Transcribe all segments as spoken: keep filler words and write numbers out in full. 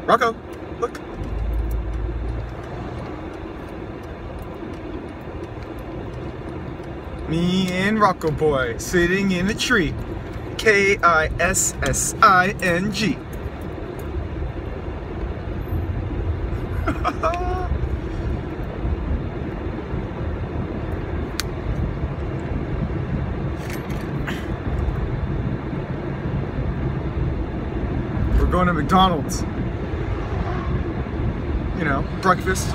Rocco, look. Me and Rocco boy sitting in a tree. K I S S I N G. We're going to McDonald's. You know, breakfast.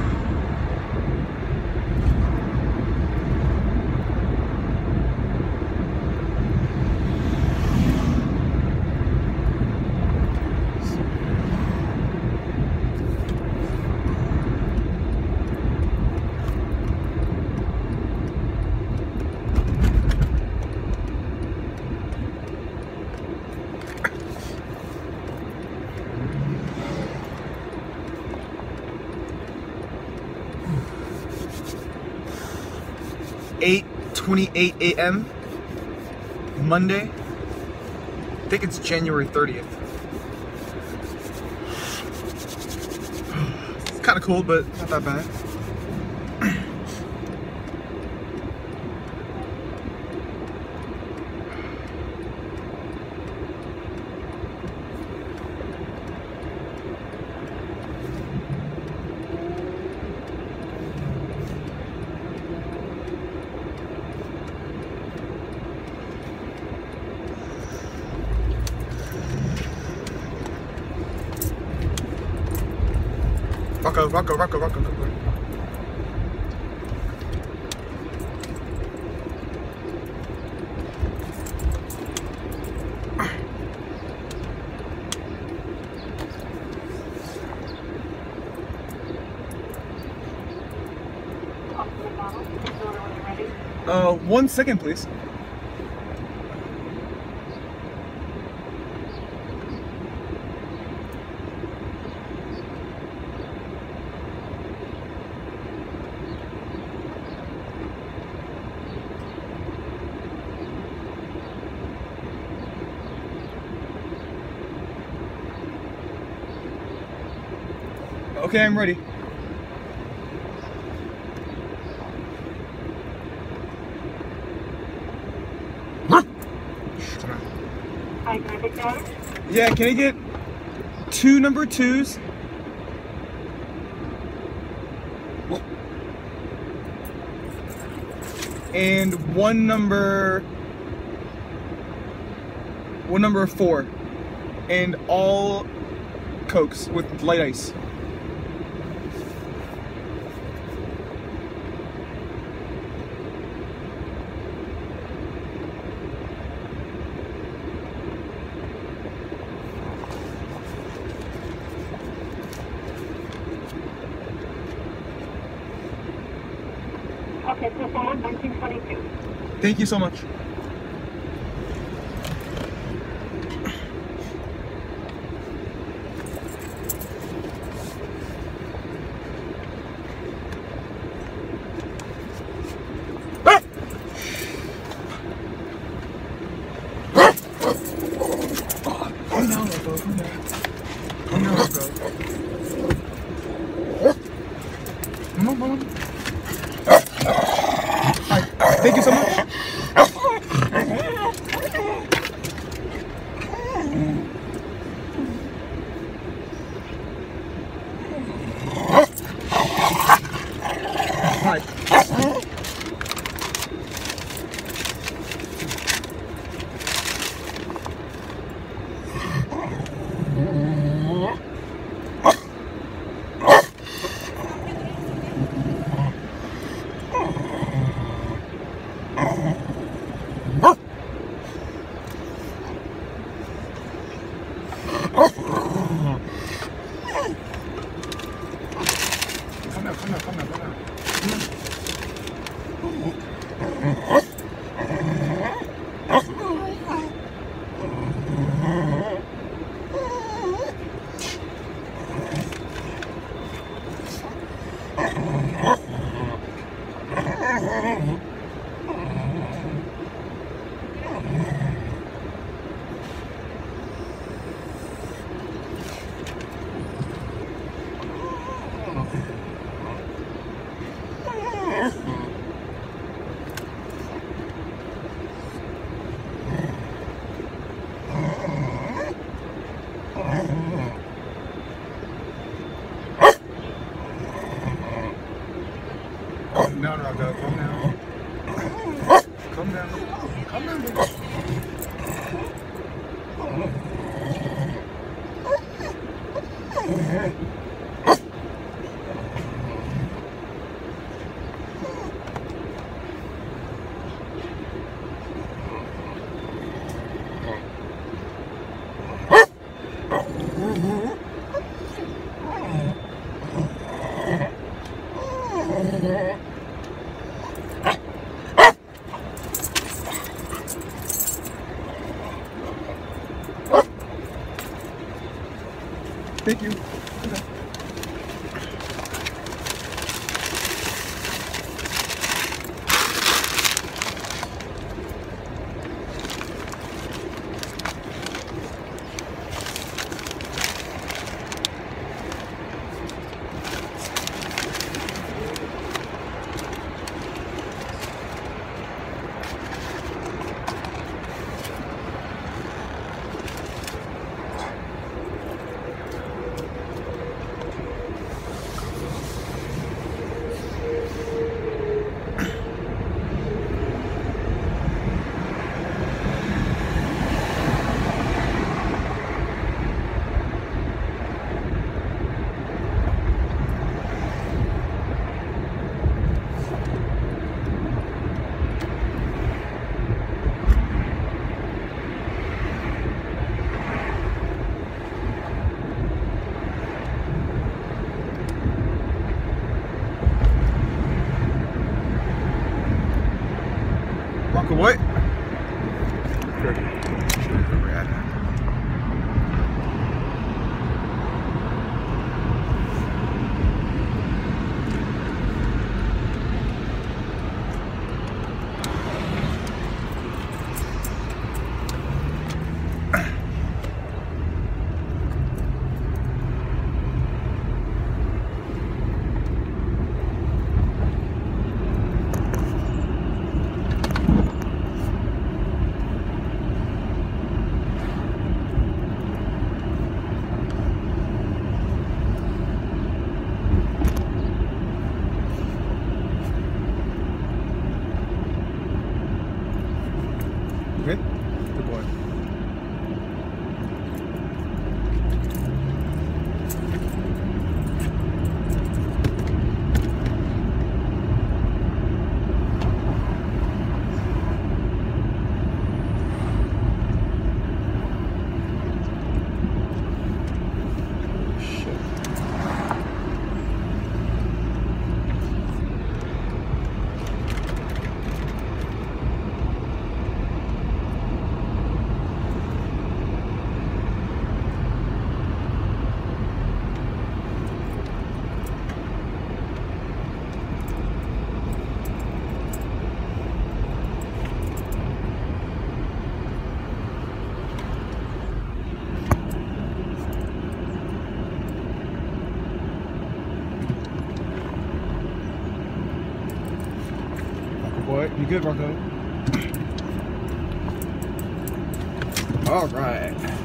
eight twenty-eight A M Monday. I think it's January thirtieth. It's kind of cold, but not that bad. Rocco, Rocco, Rocco, Rocco, Rocco. Uh, one second, please. Okay, I'm ready. Hi, can I pick that up? Yeah, can I get two number twos? And one number, one number four. And all Cokes with light ice. Okay, so forward nineteen twenty-two. Thank you so much. Oh no, Rocco. Oh no, Rocco. Come on, come on. Hi. Thank you so much. Hi. Rocco, calm down. Calm down. Calm down, baby. Thank you. Rocco, what? Good? Good boy. Boy, you good, Rocco? All right.